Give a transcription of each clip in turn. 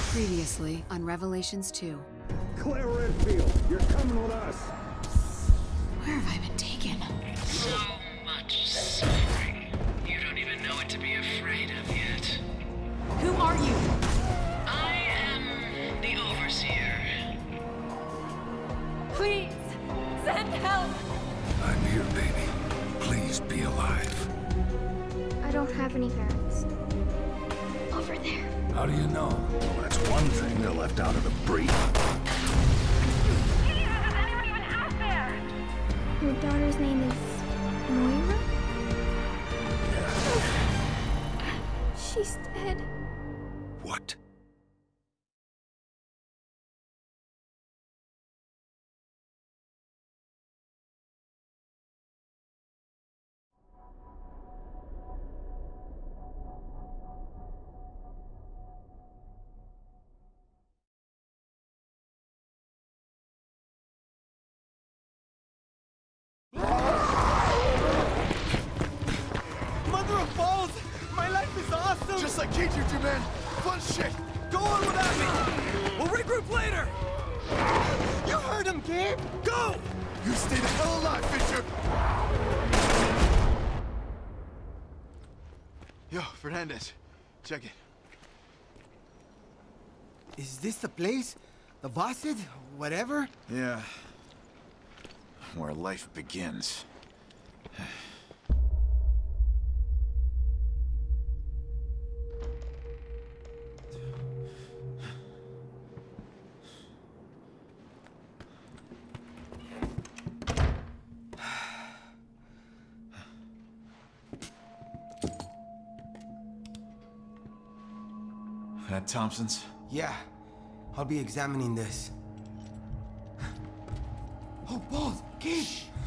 Previously on Revelations 2. Claire Redfield, you're coming with us. Where have I been taken? So much suffering. You don't even know what to be afraid of yet. Who are you? I am the Overseer. Please, send help! I'm here, baby. Please be alive. I don't have any parents. Over there. How do you know? Well, that's one thing they're left out of the brief. Jesus, is anyone even out there? Your daughter's name is Moira? Yeah. She's dead. What? Mother of balls! My life is awesome! Just like K22, man! Fun shit! Go on without me! We'll regroup later! You heard him, Gabe! Go! You stay the hell alive, Fisher! Yo, Fernandez. Check it. Is this the place? The Vosid? Whatever? Yeah. Where life begins. That Thompson's? Yeah. I'll be examining this. Oh, balls! Gabe!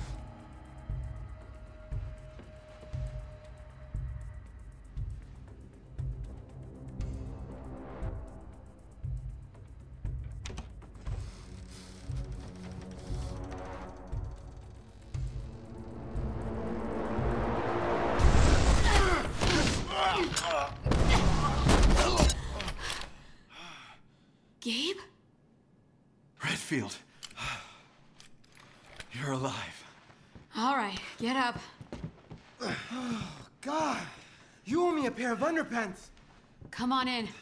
Gabe? Redfield. You're alive. All right, get up. God! You owe me a pair of underpants! Come on in.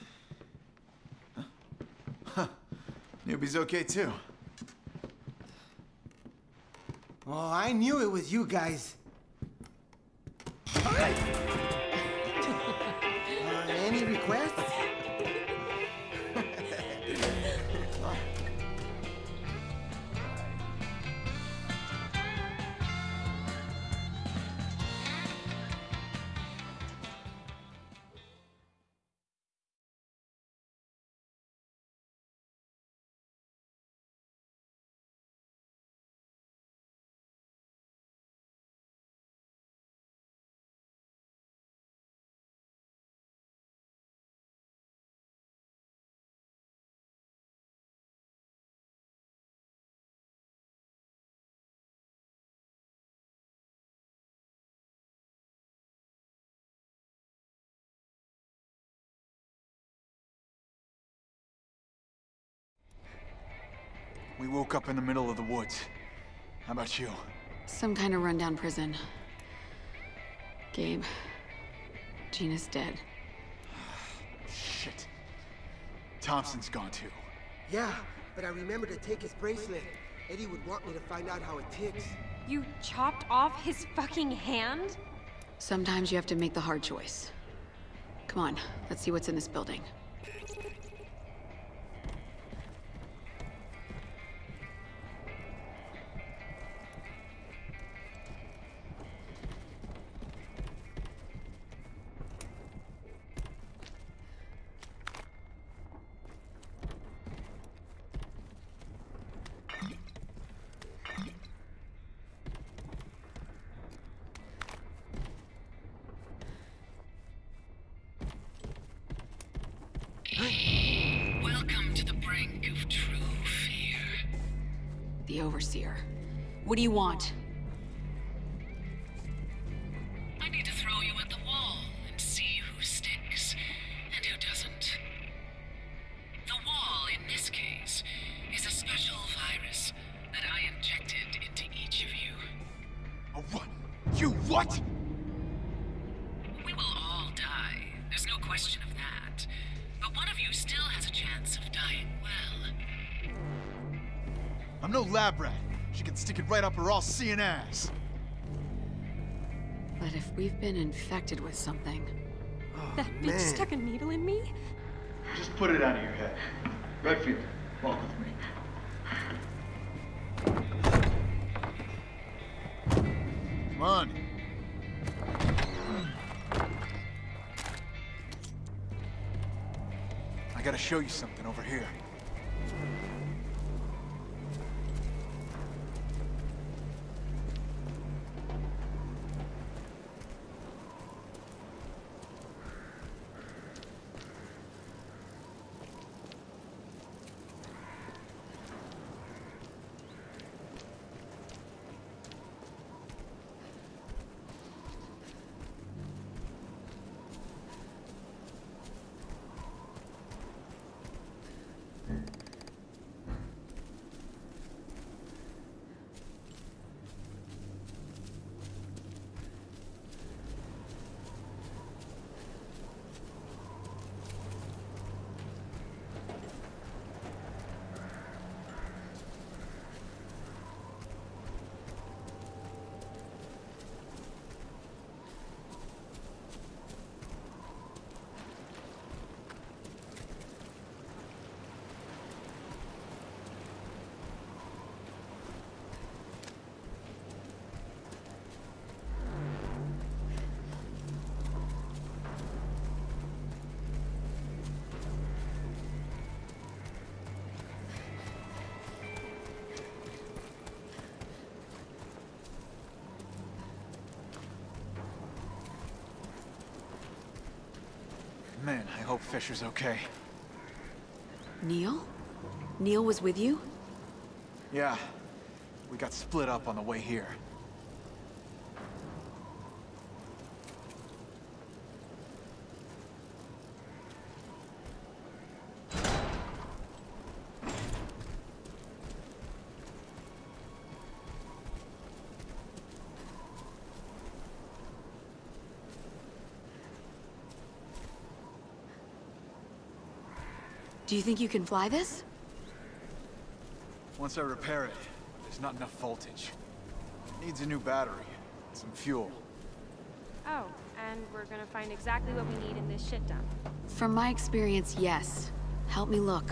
Newbie's okay too. Oh, I knew it was you guys. Any requests? We woke up in the middle of the woods. How about you? Some kind of rundown prison. Gabe. Gina's dead. Shit. Thompson's gone too. Yeah, but I remember to take his bracelet. Eddie would want me to find out how it ticks. You chopped off his fucking hand? Sometimes you have to make the hard choice. Come on, let's see what's in this building. Welcome to the brink of true fear. The Overseer. What do you want? I need to throw you at the wall and see who sticks and who doesn't. The What? We will all die. There's no question of that. But one of you still has a chance of dying well. I'm no lab rat. She can stick it right up her all-seeing ass. But if we've been infected with something... That bitch stuck a needle in me? Just put it out of your head. Redfield, walk with me. Come on. I gotta show you something over here. Man, I hope Fisher's okay. Neil? Neil was with you? Yeah. We got split up on the way here. Do you think you can fly this? Once I repair it, there's not enough voltage. It needs a new battery, and some fuel. Oh, and we're gonna find exactly what we need in this shit dump. From my experience, yes. Help me look.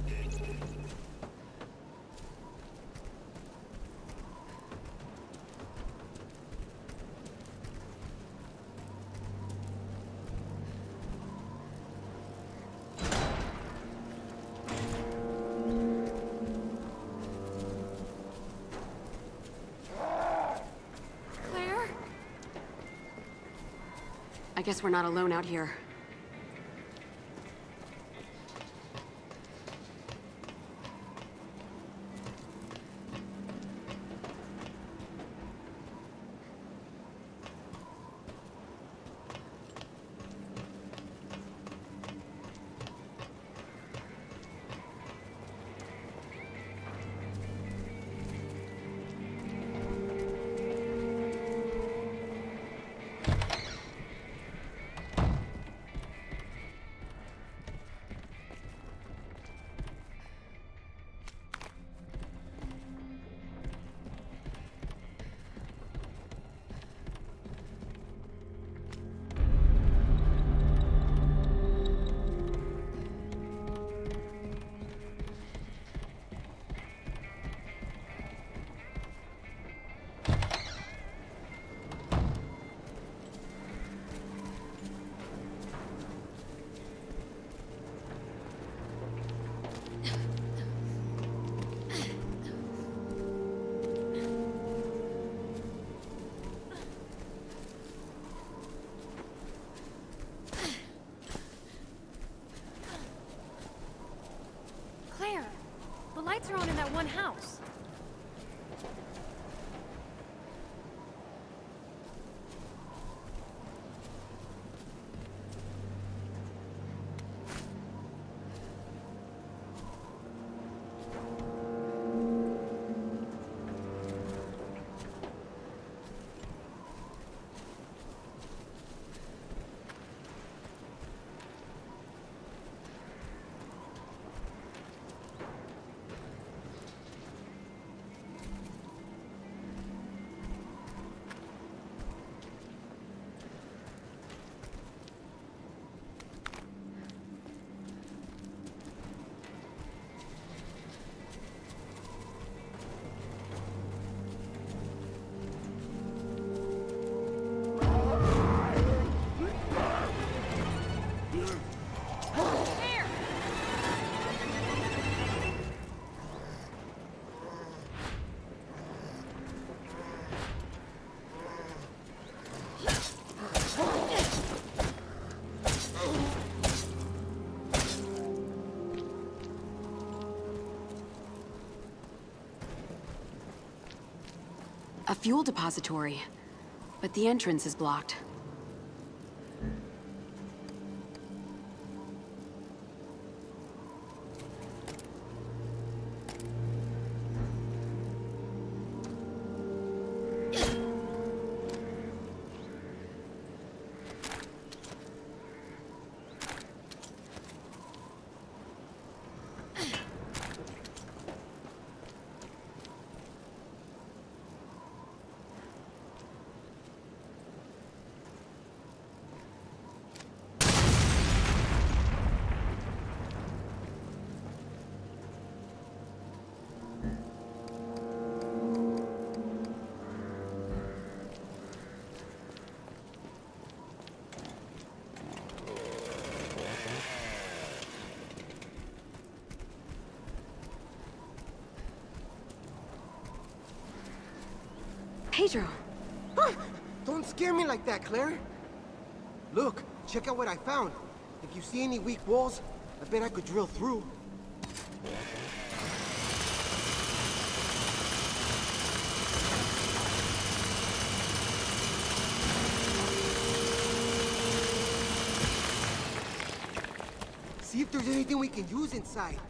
Claire? I guess we're not alone out here. Claire, the lights are on in that one house. A fuel depository. But the entrance is blocked. Pedro! Don't scare me like that, Claire. Look, check out what I found. If you see any weak walls, I bet I could drill through. See if there's anything we can use inside.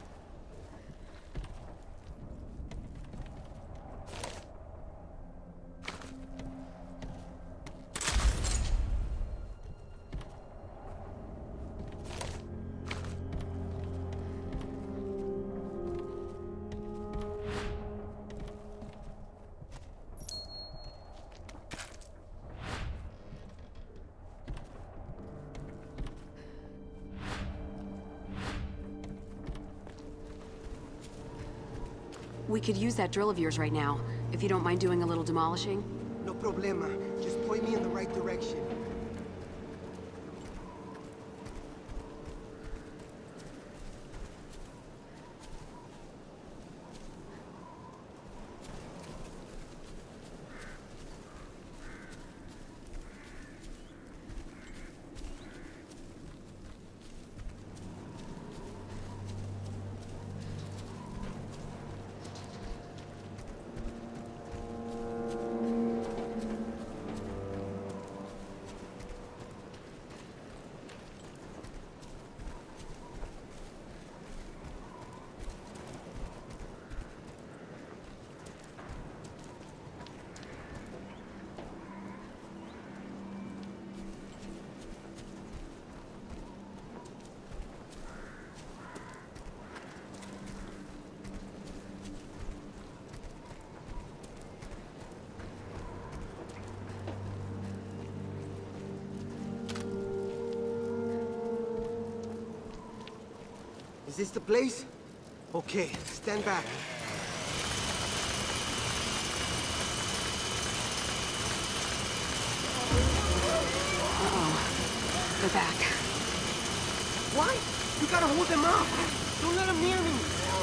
We could use that drill of yours right now, if you don't mind doing a little demolishing. No problema. Just point me in the right direction. Is this the place? Okay, stand back. Uh-oh. They're back. What? You gotta hold them off! Don't let them near me!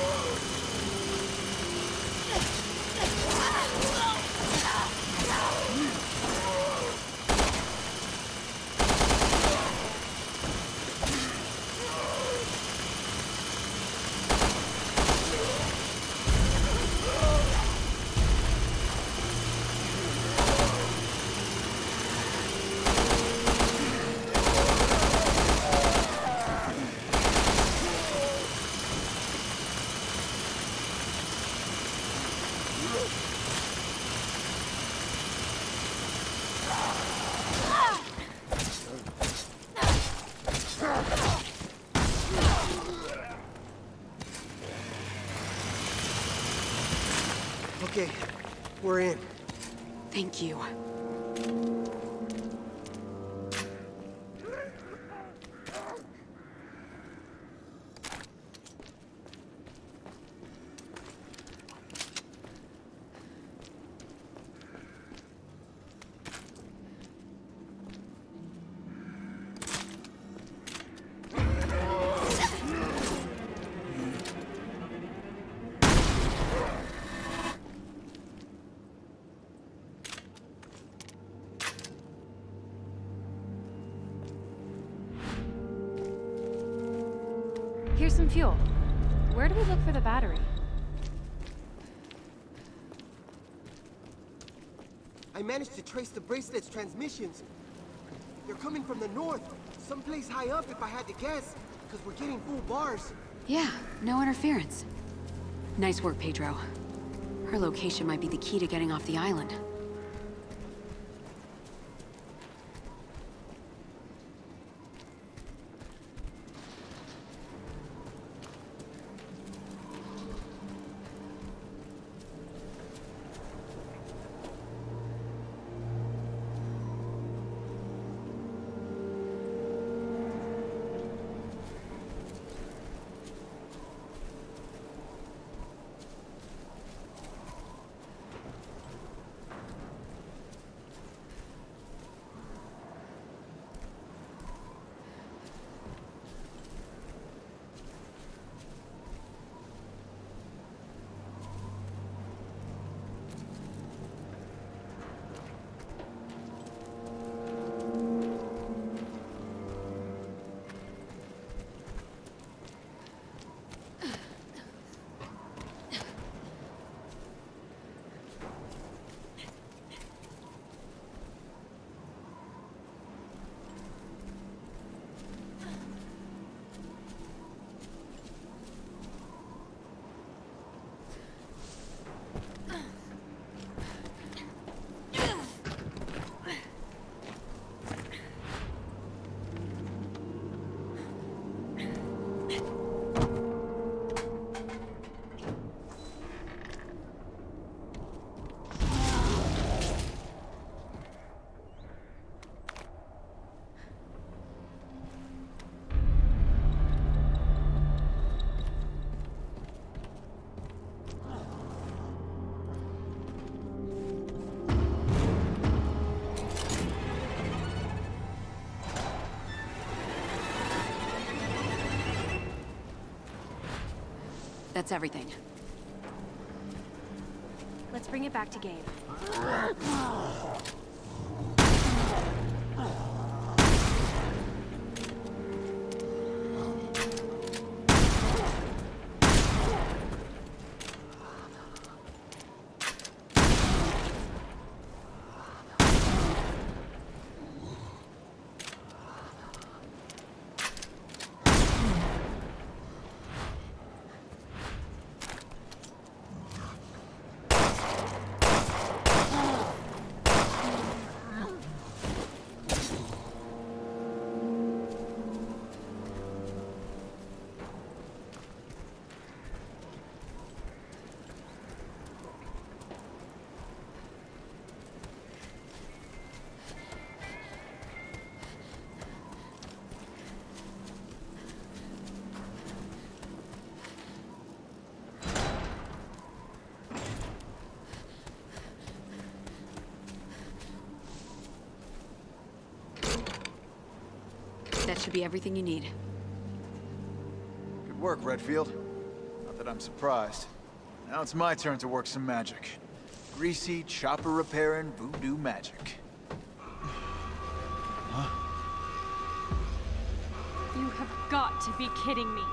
Okay, we're in. Thank you. Here's some fuel. Where do we look for the battery? I managed to trace the bracelet's transmissions. They're coming from the north, someplace high up if I had to guess, because we're getting full bars. Yeah, no interference. Nice work, Pedro. Her location might be the key to getting off the island. That's everything. Let's bring it back to Gabe. That should be everything you need. Good work, Redfield. Not that I'm surprised. Now it's my turn to work some magic. Greasy, chopper repairing, voodoo magic. You have got to be kidding me.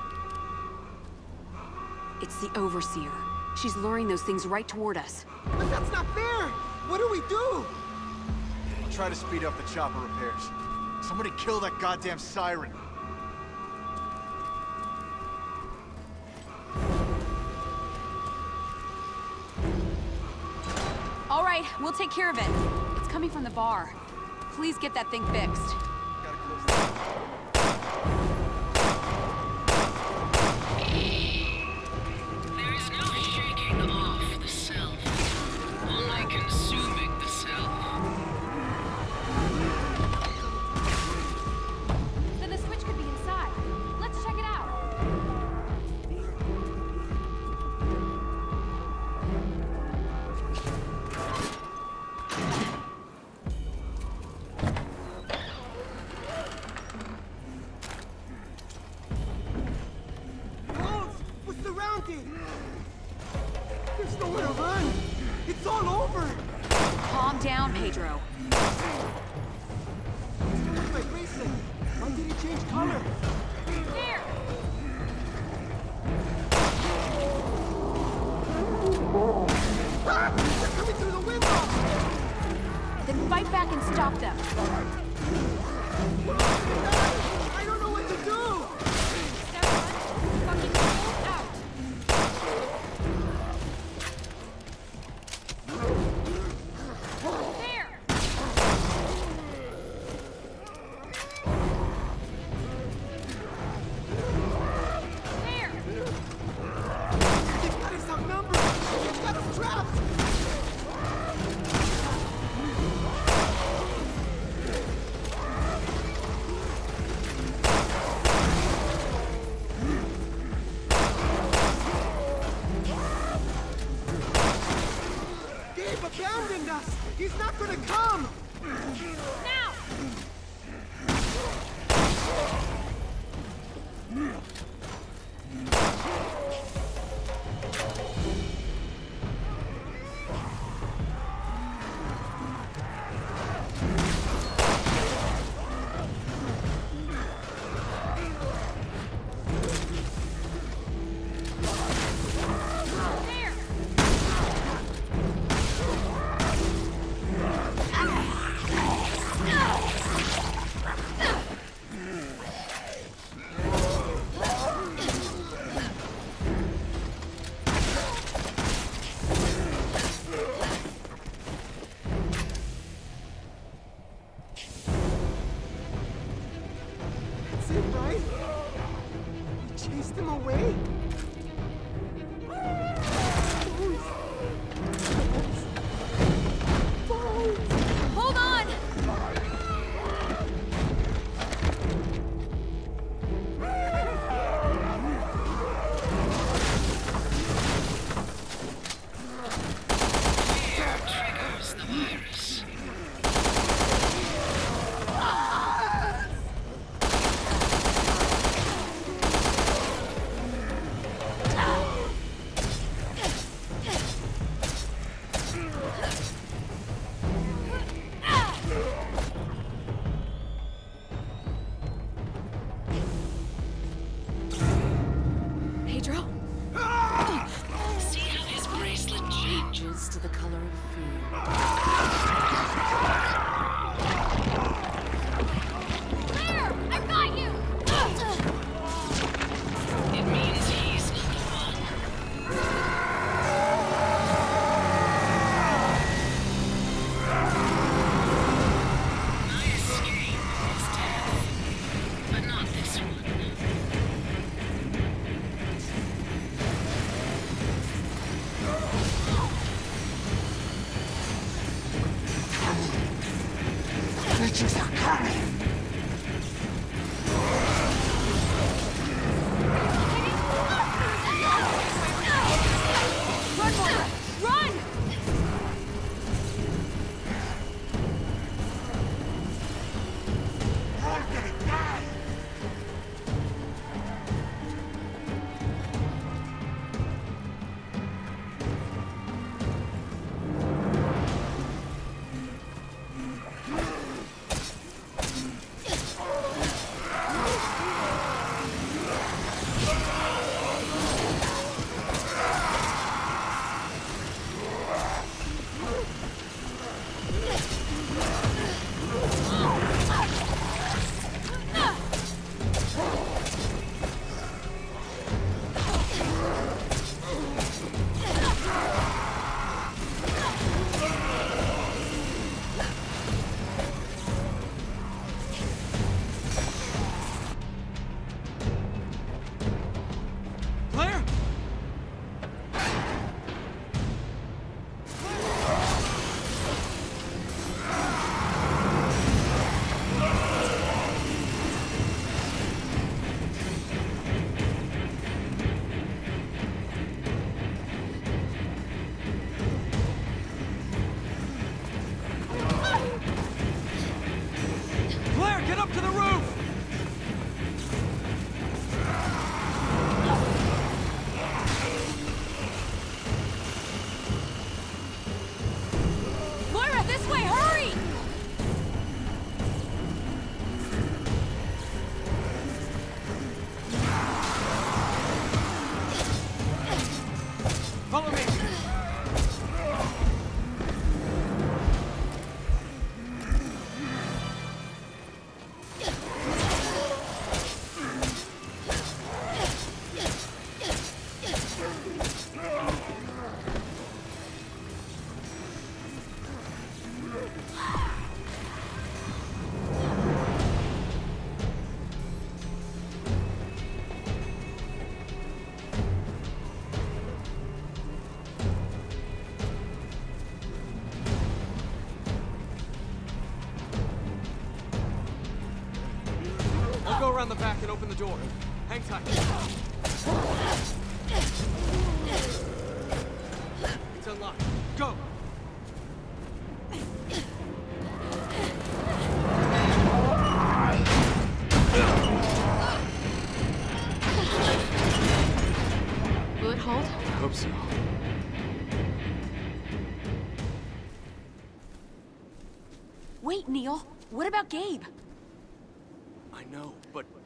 It's the Overseer. She's luring those things right toward us. But that's not fair! What do we do? I'll try to speed up the chopper repairs. Somebody kill that goddamn siren. All right, we'll take care of it. It's coming from the bar. Please get that thing fixed. Gotta close the There is no shaking off the self, only consuming the self. Then the switch could be inside. Let's check it out. Walls! We're surrounded! There's nowhere to run! It's all over! Calm down, Pedro. Where's my bracelet? Why did it change color? Here! Ah! They're coming through the window! Fight back and stop them. I don't know what to do! Step one, fucking pull out. There! There! They've got us outnumbered! They've got us trapped! Gabe abandoned us! He's not gonna come! Now! There! That's it, right? We chased them away? Hold on! Fear triggers the virus. Pedro? See how his bracelet changes to the color of fear. Claire! I've got you! It means he's not the one. My escape is death, but not this one. around the back and open the door. Hang tight. It's unlocked. Go! Will it hold? I hope so. Wait, Neil. What about Gabe? I know, but